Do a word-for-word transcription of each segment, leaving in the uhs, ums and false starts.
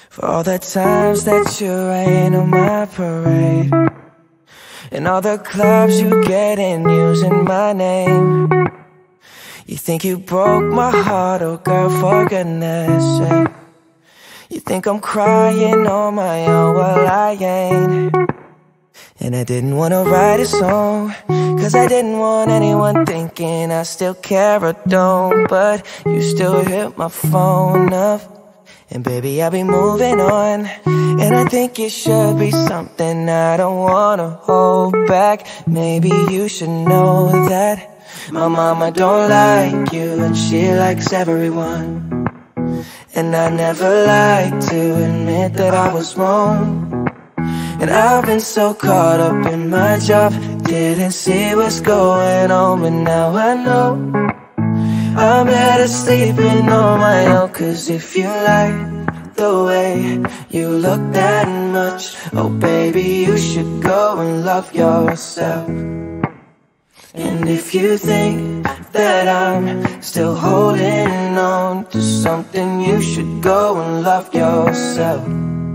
For all the times that you rain on my parade, and all the clubs you get in using my name. You think you broke my heart, oh girl, for goodness sake. You think I'm crying on my own, well I ain't. And I didn't wanna write a song, cause I didn't want anyone thinking I still care or don't. But you still hit my phone up, and baby I'll be moving on. And I think it should be something I don't wanna hold back. Maybe you should know that my mama don't like you, and she likes everyone. And I never like to admit that I was wrong. And I've been so caught up in my job, didn't see what's going on. But now I know I'm better sleeping on my own. Cause if you like the way you look that much, oh baby, you should go and love yourself. And if you think that I'm still holding on to something, you should go and love yourself.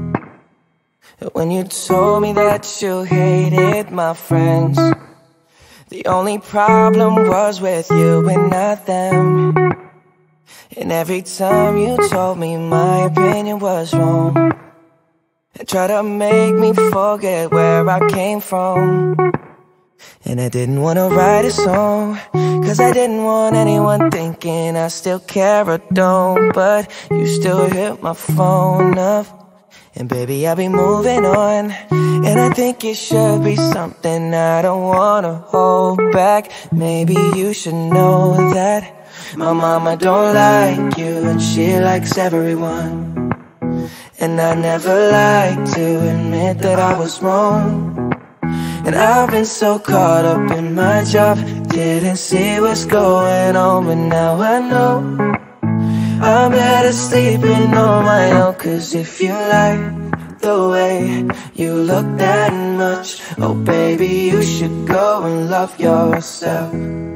When you told me that you hated my friends, the only problem was with you and not them. And every time you told me my opinion was wrong, and tried to make me forget where I came from. And I didn't wanna write a song, cause I didn't want anyone thinking I still care or don't. But you still hit my phone up, and baby I'll be moving on. And I think it should be something I don't wanna hold back. Maybe you should know that my mama don't like you, and she likes everyone. And I never like to admit that I was wrong. And I've been so caught up in my job, didn't see what's going on. But now I know I'm better sleeping on my own. Cause if you like the way you look that much, oh baby, you should go and love yourself.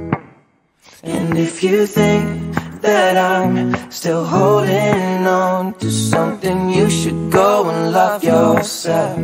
And if you think that I'm still holding on to something, you should go and love yourself.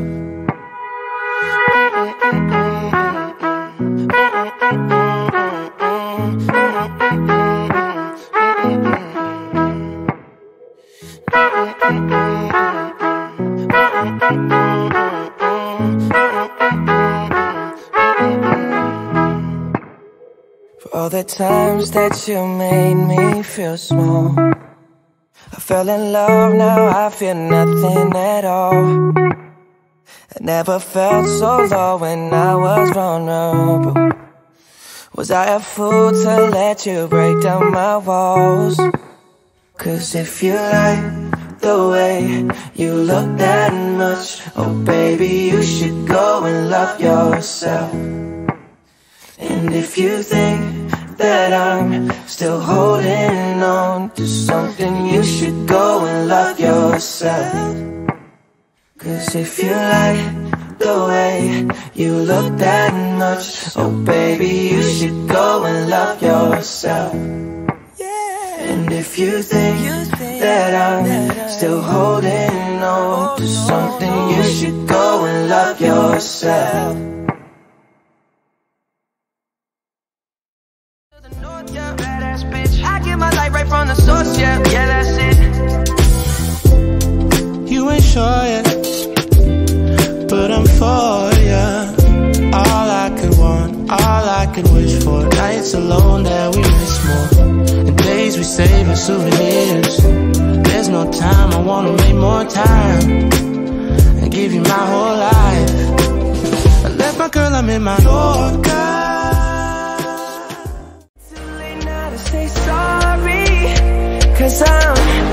For all the times that you made me feel small, I fell in love, now I feel nothing at all. I never felt so low when I was vulnerable. Was I a fool to let you break down my walls? Cause if you like the way you look that much, oh baby, you should go and love yourself. And if you think that I'm still holding on to something, you should go and love yourself. Cause if you like the way you look that much, oh baby, you should go and love yourself. And if you think that I'm still holding on to something, you should go and love yourself. I get my life right from the source, yeah, yeah, that's it. You ain't sure yet, but I'm for ya. All I could want, all I could wish for. Nights alone that we miss more, and days we save as souvenirs. There's no time, I wanna make more time and give you my whole life. I left my girl, I'm in my Yorker. Too late now to say sorry, cause I'm